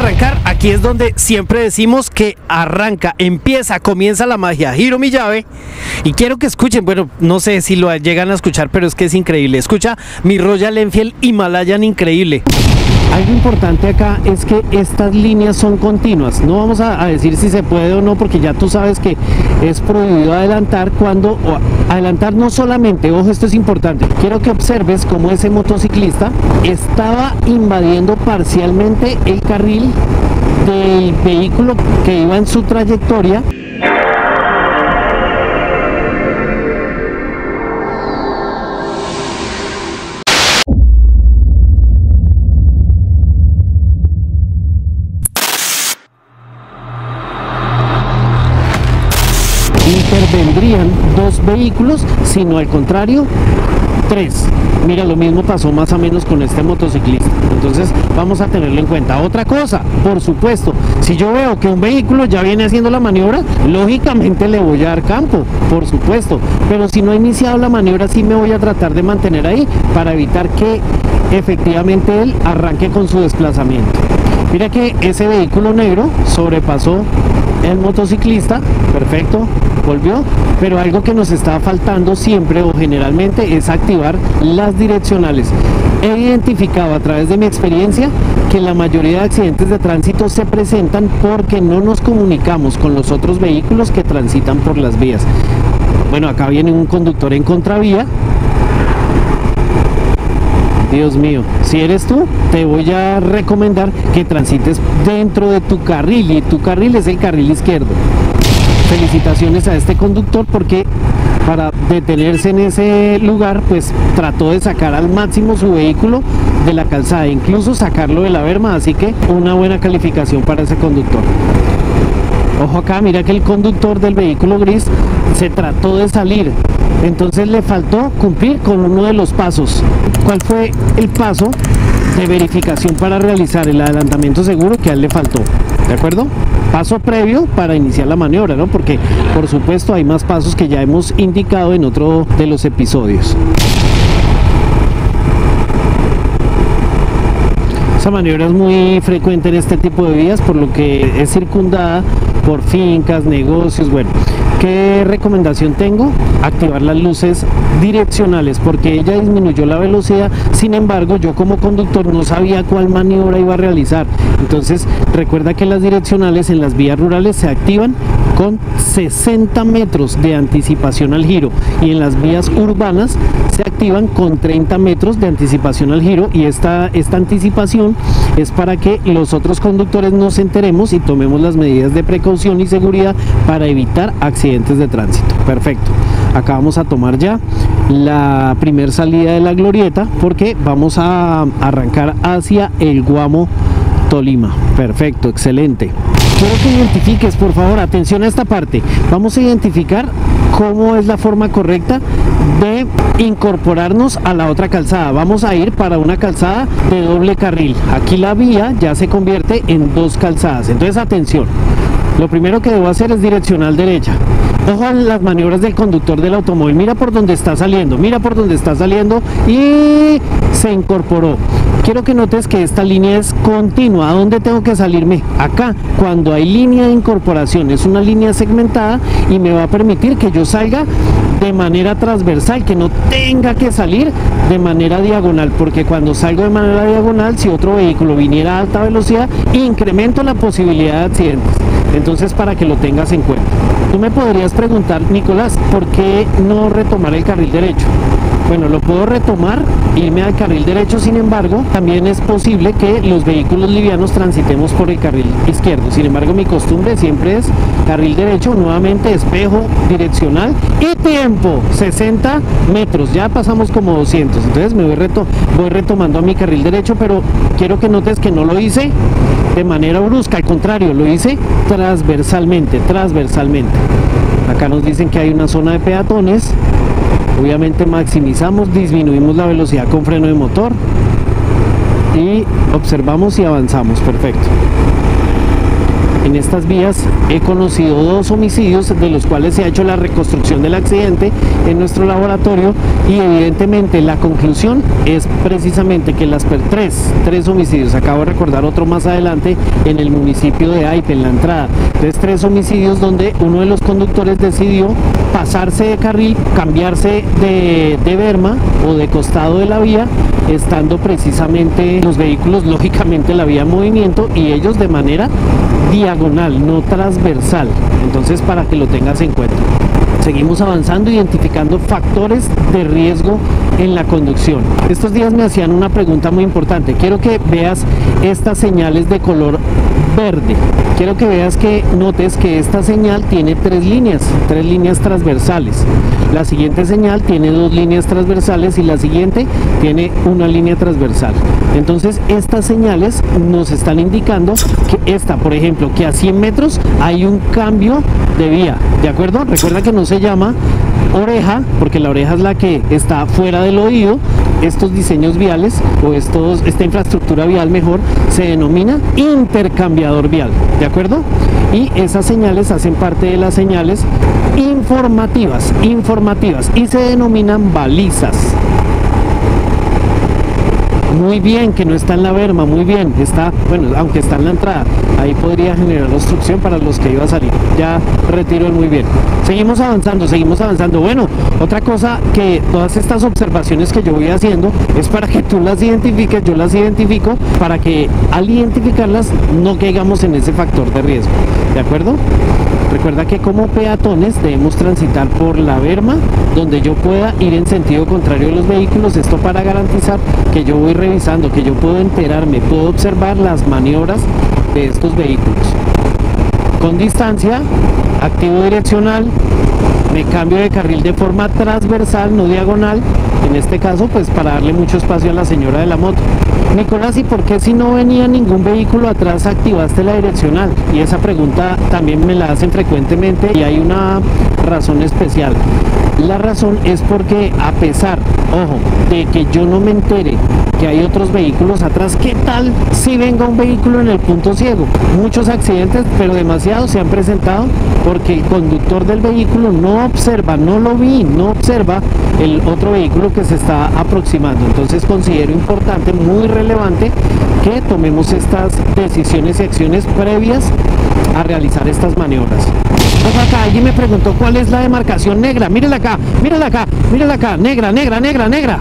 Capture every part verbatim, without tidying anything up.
arrancar. Aquí es donde siempre decimos que arranca, empieza, comienza la magia. Giro mi llave y quiero que escuchen, bueno, no sé si lo llegan a escuchar, pero es que es increíble. Escucha mi Royal Enfield Himalayan increíble. Algo importante acá es que estas líneas son continuas. No vamos a, a decir si se puede o no, porque ya tú sabes que es prohibido adelantar cuando... O adelantar no solamente, ojo, esto es importante. Quiero que observes cómo ese motociclista estaba invadiendo parcialmente el carril del vehículo que iba en su trayectoria. Intervendrían dos vehículos, sino al contrario, tres. Mira, lo mismo pasó más o menos con este motociclista. Entonces vamos a tenerlo en cuenta. Otra cosa, por supuesto, si yo veo que un vehículo ya viene haciendo la maniobra, lógicamente le voy a dar campo, por supuesto. Pero si no ha iniciado la maniobra, sí me voy a tratar de mantener ahí para evitar que efectivamente él arranque con su desplazamiento. Mira que ese vehículo negro sobrepasó el motociclista, perfecto, volvió, pero algo que nos está faltando siempre o generalmente es activar las direccionales. He identificado a través de mi experiencia que la mayoría de accidentes de tránsito se presentan porque no nos comunicamos con los otros vehículos que transitan por las vías. Bueno, acá viene un conductor en contravía. Dios mío, si eres tú, te voy a recomendar que transites dentro de tu carril, y tu carril es el carril izquierdo. Felicitaciones a este conductor porque para detenerse en ese lugar, pues trató de sacar al máximo su vehículo de la calzada, incluso sacarlo de la berma, así que una buena calificación para ese conductor. Ojo acá, mira que el conductor del vehículo gris se trató de salir, entonces le faltó cumplir con uno de los pasos. ¿Cuál fue el paso de verificación para realizar el adelantamiento seguro que a él le faltó? ¿De acuerdo? Paso previo para iniciar la maniobra, ¿no? Porque por supuesto hay más pasos que ya hemos indicado en otro de los episodios. Esa maniobra es muy frecuente en este tipo de vías, por lo que es circundada por fincas, negocios. Bueno, ¿qué recomendación tengo? Activar las luces direccionales, porque ella disminuyó la velocidad. Sin embargo, yo como conductor no sabía cuál maniobra iba a realizar. Entonces recuerda que las direccionales en las vías rurales se activan con sesenta metros de anticipación al giro, y en las vías urbanas se activan con treinta metros de anticipación al giro, y esta, esta anticipación es para que los otros conductores nos enteremos y tomemos las medidas de precaución y seguridad para evitar accidentes de tránsito. Perfecto, acá vamos a tomar ya la primer salida de la glorieta porque vamos a arrancar hacia el Guamo, Tolima. Perfecto, excelente. Quiero que identifiques, por favor, atención a esta parte. Vamos a identificar cómo es la forma correcta de incorporarnos a la otra calzada. Vamos a ir para una calzada de doble carril. Aquí la vía ya se convierte en dos calzadas. Entonces, atención. Lo primero que debo hacer es direccional derecha. Ojo a las maniobras del conductor del automóvil. Mira por dónde está saliendo, mira por dónde está saliendo y se incorporó. Quiero que notes que esta línea es continua. ¿A dónde tengo que salirme? Acá. Cuando hay línea de incorporación, es una línea segmentada y me va a permitir que yo salga de manera transversal, que no tenga que salir de manera diagonal, porque cuando salgo de manera diagonal, si otro vehículo viniera a alta velocidad, incremento la posibilidad de accidentes. Entonces, para que lo tengas en cuenta. Tú me podrías preguntar, Nicolás, ¿por qué no retomar el carril derecho? Bueno, lo puedo retomar, irme al carril derecho. Sin embargo, también es posible que los vehículos livianos transitemos por el carril izquierdo. Sin embargo, mi costumbre siempre es carril derecho, nuevamente espejo direccional y tiempo, sesenta metros, ya pasamos como doscientos, entonces me voy, reto, voy retomando a mi carril derecho, pero quiero que notes que no lo hice de manera brusca, al contrario, lo hice transversalmente, transversalmente. Acá nos dicen que hay una zona de peatones. Obviamente maximizamos, disminuimos la velocidad con freno de motor y observamos y avanzamos. Perfecto. en estas vías he conocido dos homicidios de los cuales se ha hecho la reconstrucción del accidente en nuestro laboratorio, y evidentemente la conclusión es precisamente que las per tres, tres homicidios, acabo de recordar otro más adelante en el municipio de Aipe, en la entrada. Entonces, tres homicidios donde uno de los conductores decidió pasarse de carril, cambiarse de, de berma o de costado de la vía, estando precisamente los vehículos lógicamente en la vía en movimiento y ellos de manera diagonal, no transversal. Entonces, para que lo tengas en cuenta. Seguimos avanzando, identificando factores de riesgo en la conducción. Estos días me hacían una pregunta muy importante. Quiero que veas estas señales de color verde. Quiero que veas que notes que esta señal tiene tres líneas, tres líneas transversales. La siguiente señal tiene dos líneas transversales y la siguiente tiene una línea transversal. Entonces, estas señales nos están indicando que esta, por ejemplo, que a cien metros hay un cambio de vía, ¿de acuerdo? Recuerda que no se llama oreja, porque la oreja es la que está fuera del oído. Estos diseños viales o estos, esta infraestructura vial mejor se denomina intercambiador vial, ¿de acuerdo? Y esas señales hacen parte de las señales informativas, informativas y se denominan balizas. Muy bien, que no está en la berma, muy bien, está, bueno, aunque está en la entrada, ahí podría generar obstrucción para los que iba a salir. Ya retiro el muy bien. Seguimos avanzando, seguimos avanzando. Bueno, otra cosa, que todas estas observaciones que yo voy haciendo es para que tú las identifiques, yo las identifico, para que al identificarlas no caigamos en ese factor de riesgo, ¿de acuerdo? Recuerda que como peatones debemos transitar por la berma donde yo pueda ir en sentido contrario de los vehículos, esto para garantizar que yo voy revisando, que yo puedo enterarme, puedo observar las maniobras de estos vehículos. Con distancia, activo direccional, me cambio de carril de forma transversal, no diagonal, en este caso pues para darle mucho espacio a la señora de la moto. Nicolás, ¿y por qué si no venía ningún vehículo atrás activaste la direccional? Y esa pregunta también me la hacen frecuentemente y hay una razón especial. La razón es porque a pesar, ojo, de que yo no me entere que hay otros vehículos atrás, ¿qué tal si venga un vehículo en el punto ciego? Muchos accidentes, pero demasiados se han presentado porque el conductor del vehículo no observa, no lo vi, no observa el otro vehículo que se está aproximando. Entonces considero importante, muy relevante, que tomemos estas decisiones y acciones previas a realizar estas maniobras. Ojo, acá alguien me preguntó cuál es la demarcación negra. Mírala acá, mírala acá, mírala acá, negra, negra, negra, negra.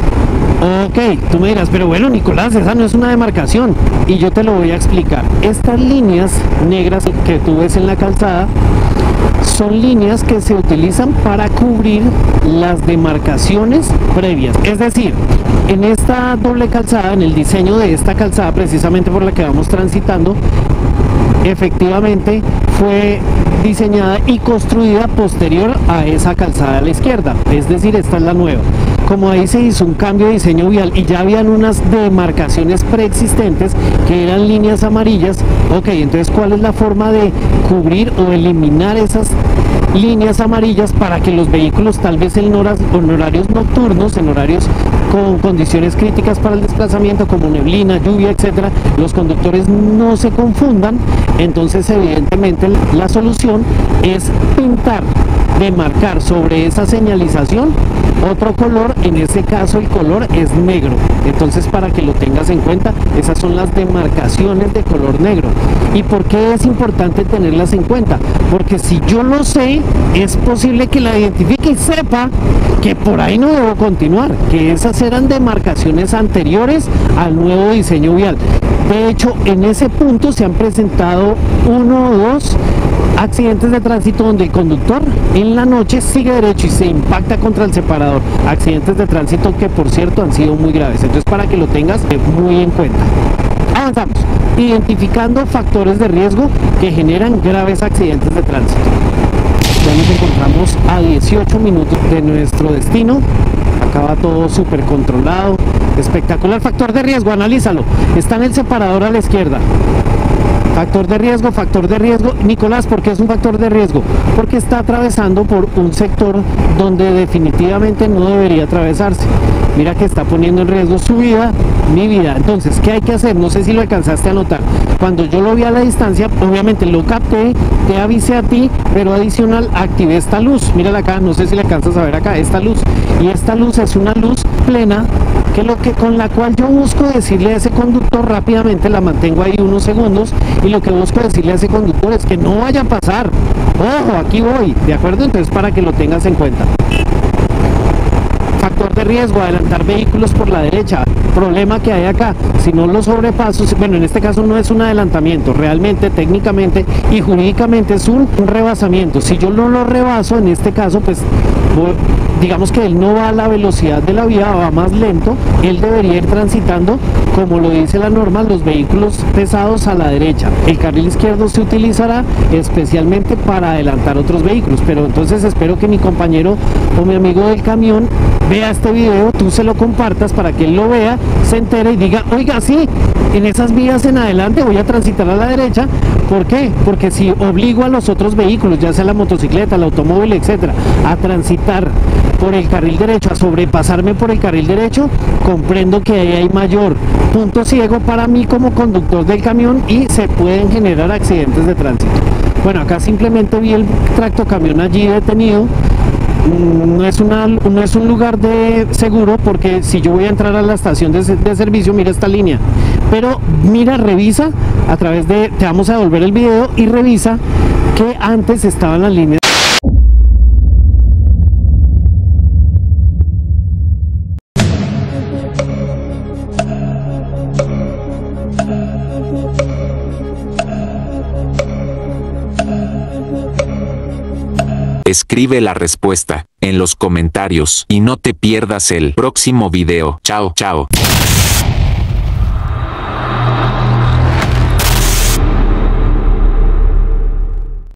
Ok, tú me dirás, pero bueno, Nicolás, esa no es una demarcación. Y yo te lo voy a explicar. Estas líneas negras que tú ves en la calzada son líneas que se utilizan para cubrir las demarcaciones previas. Es decir, en esta doble calzada, en el diseño de esta calzada, precisamente por la que vamos transitando, efectivamente fue diseñada y construida posterior a esa calzada a la izquierda, es decir, esta es la nueva. Como ahí se hizo un cambio de diseño vial y ya habían unas demarcaciones preexistentes que eran líneas amarillas, ok, entonces ¿cuál es la forma de cubrir o eliminar esas líneas amarillas para que los vehículos, tal vez en, horas, en horarios nocturnos, en horarios con condiciones críticas para el desplazamiento como neblina, lluvia, etcétera, los conductores no se confundan? Entonces evidentemente la solución es pintar, demarcar sobre esa señalización otro color, en este caso el color es negro. Entonces, para que lo tengas en cuenta, esas son las demarcaciones de color negro. ¿Y por qué es importante tenerlas en cuenta? Porque si yo lo sé, es posible que la identifique y sepa que por ahí no debo continuar, que esas eran demarcaciones anteriores al nuevo diseño vial. De hecho, en ese punto se han presentado uno o dos accidentes de tránsito donde el conductor en la noche sigue derecho y se impacta contra el separador. Accidentes de tránsito que, por cierto, han sido muy graves. Entonces, para que lo tengas muy en cuenta. Avanzamos, identificando factores de riesgo que generan graves accidentes de tránsito. Ya nos encontramos a dieciocho minutos de nuestro destino. Acaba todo súper controlado, espectacular. Factor de riesgo, analízalo. Está en el separador a la izquierda. Factor de riesgo, factor de riesgo. Nicolás, ¿por qué es un factor de riesgo? Porque está atravesando por un sector donde definitivamente no debería atravesarse. Mira que está poniendo en riesgo su vida, mi vida. Entonces, ¿qué hay que hacer? No sé si lo alcanzaste a notar. Cuando yo lo vi a la distancia, obviamente lo capté, te avisé a ti, pero adicional activé esta luz. Mírala acá, no sé si la alcanzas a ver acá, esta luz. Y esta luz es una luz plena, que lo que con la cual yo busco decirle a ese conductor rápidamente, la mantengo ahí unos segundos, y lo que busco decirle a ese conductor es que no vaya a pasar. Ojo, aquí voy, ¿de acuerdo? Entonces, para que lo tengas en cuenta. Factor de riesgo, adelantar vehículos por la derecha. Problema que hay acá, si no lo sobrepaso, bueno, en este caso no es un adelantamiento, realmente, técnicamente y jurídicamente es un, un rebasamiento. Si yo no lo rebaso, en este caso, pues digamos que él no va a la velocidad de la vía, va más lento, él debería ir transitando, como lo dice la norma, los vehículos pesados a la derecha. El carril izquierdo se utilizará especialmente para adelantar otros vehículos, pero entonces espero que mi compañero o mi amigo del camión vea este video, tú se lo compartas para que él lo vea, se entere y diga, oiga, sí, en esas vías en adelante voy a transitar a la derecha. ¿Por qué? Porque si obligo a los otros vehículos, ya sea la motocicleta, el automóvil, etcétera, a transitar por el carril derecho, a sobrepasarme por el carril derecho, comprendo que ahí hay mayor punto ciego para mí como conductor del camión y se pueden generar accidentes de tránsito. Bueno, acá simplemente vi el tractocamión allí detenido. No es, una, no es un lugar de seguro, porque si yo voy a entrar a la estación de, de servicio, mira esta línea, pero mira, revisa a través de, te vamos a devolver el video y revisa que antes estaban las líneas. Escribe la respuesta en los comentarios y no te pierdas el próximo video. Chao, chao.